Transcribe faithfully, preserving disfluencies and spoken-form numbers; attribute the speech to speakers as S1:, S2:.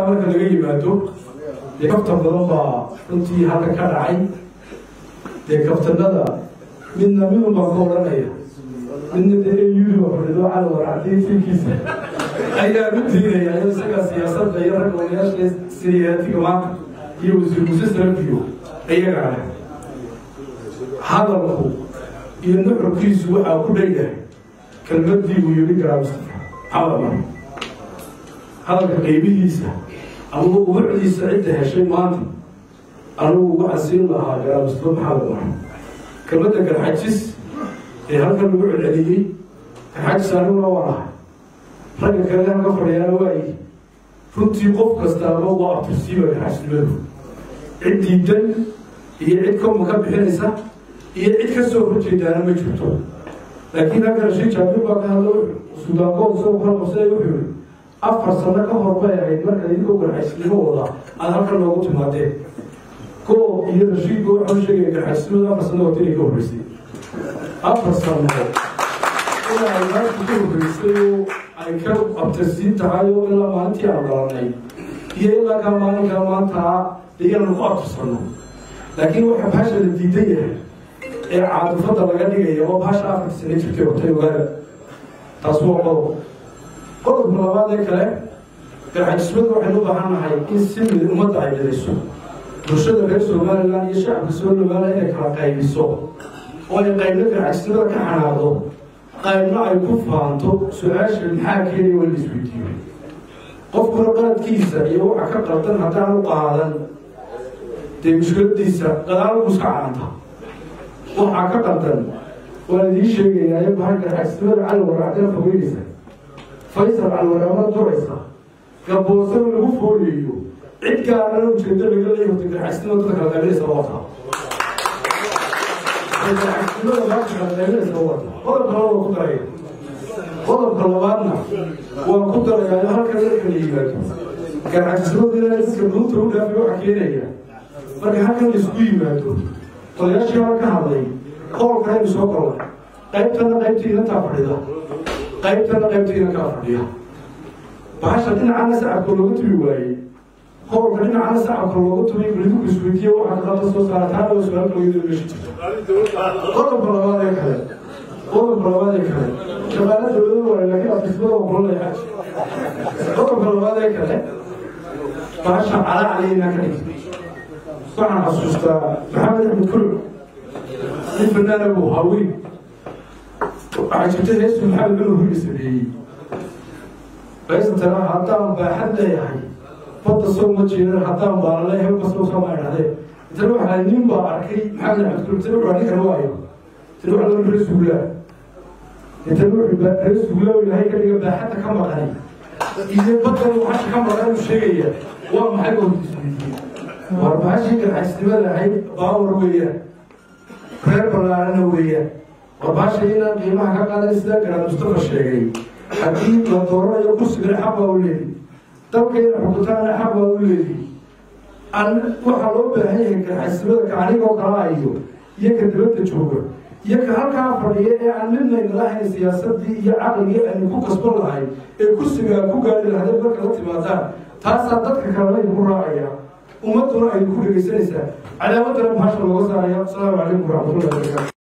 S1: marka laga yimaado dee kabtan badan baa runtii halka ka dhacay dee kabtanada midna midun baan ka odhanaya midna dee yuuba fadhido cali waracday filkiisa ayaa u diinaya in isagaa siyaasadda iyo ragga odayaasha siriyaatiga maanta iyo wasiir muuse salafiyo ayagaa leh hadalku iyo nuxurkiisu waxaa ku dheeyahay kelmadii uu yidhi garaa mustafa xawala hadalka qiimihiisa ama ubuucdiisa cidda heshay maanta anugu waxaa siin lahaa garaa mustafa maxamed mar kelmadda garxajis ee halkan lagu celceliyey garxajis aniguna waa lahay ragga kale halka fadhiyaana waayi runtii qof kastaaba waa abtirsiiba garxajisnimadu cid diidan iyo cid koma ka bixinaysa iyo cid ka soo horjeedaana ma jirto laakiin halka rashiid jaabir baa ka hadla suudaankood isagoo kala qabsaday wuxuu yihi afar sano ka hor bay ahayd marka idinkoo garxajisnimo wada aada halkan loogu timaadeen koo iyo rashiidka waxau sheegaya garxajisnimada afar sano wata inay ka horreysay afar sano ilaa ay maanta ka horreysay oo ay ka abtirsiin tahay oo ilaa maalintii aan dhalanay iyo ilaa kaa maalinkaa maanta iyana ku abtirsano laakiin waxa baasha la diidan yahay ee caadifada laga dhigaya oo baasha afarka sano jirtay hortay ogaada taas waa qodob qodobka labaad ee kale garxajismadu waxaynu u baahan nahay in si mid ummadda ay dhaliso bulshada reer somalilan iyo shacabka somalilan inay kala qaybiso oo ay qaybna garxajismada ka xanaaqdo qaybna ay ku faanto su-aasha maxaa keenaya waa la isweydiiyo qofkuna qaladkiisa iyo waxa ka qaldan haddaan u qaadan dee mushkiladiisa qadaalo ku iska caanta waxaa ka qaldan waan idiin sheegayaa iyagu har garxajismada cali waraacdana fogeynaysa faysal calwaraamada duraysa gaboosana lagu fooliyayo cid gaarana ujeeda laga leeyahay horta garxajisnimada dadka kala qaybinaysa wata garxajisnimada dadka kala qaybinaysa wata qodobka labaad waa ku daraya qodobka labaadna waa ku darayaa halkan dadka la yimaado garxajisnimada inay dadka duunta u dhaafi waxa keenaya marka halkan laisku yimaado odayaashii hore ka hadlay qolka aynu soo galnay qaybtana qaybtii inantaa fadhida qaybtana qaybtii inankaa fadhiya bahasha dhinacana sacabka looga tumi waayey qolka dhinacana sacabka looga tumay guliduku isweydiiye waxaad qalda soo saarataana oo su-aal kalooyadoo meesha jirto qodobka labaad ee kale qodobka labaad ee kale shaqaala dowlada waaye laakiin afismada waa kulanaya qodobka labaad ee kale bahasha calaa caliynaa ka dhigtay waxaan xasuustaa maxamed axmed kulub nin fanaana buu haween waxaa jirta heestu maxamed binu hurgi sameeyey heestana haddaan baaxad leeyahay badda soo ma jeedan haddaan baala leeyahay basoo soo ma idhahdee intana waxaa nin baa arkay maxamed axmed kulub intana wuxuu ninkan waayo intana waxa loo reer suulaa intana wuxuu reer suulaa ilaahay ka dhiga baaxadda ka maqanay iyo baddan waxasha ka maqan uu sheegaya waa maxay goortiisweydiiyey war bahashii garxajisnimada ahayd baawar weeyaan reer ballaarana weeyaan war bahasha inaan qiimaha ka qaadan sidaa garaa mustafa sheegay haddii la dooranayo kursigana xaq baa u leedi dalkayna xukutaana xaq baa u leedi an waxaa loo baahan yahay garxajisnimada ka anigoo kala iyo iyo ka dibadda jooga iyo ka halkaa fadhiya ee aan midnayna lahayn siyaasadii iyo caqligii aynu ku kasban lahay ee kursigaa ku gaari lahaday marka la timaadaan taasaa dadka kalena idinku raacaya ummaduna ay ku dhegaysanaysaa calaamadana bahasha looga saaraya asalaamu calaykum waraxmatullahi wabarakatu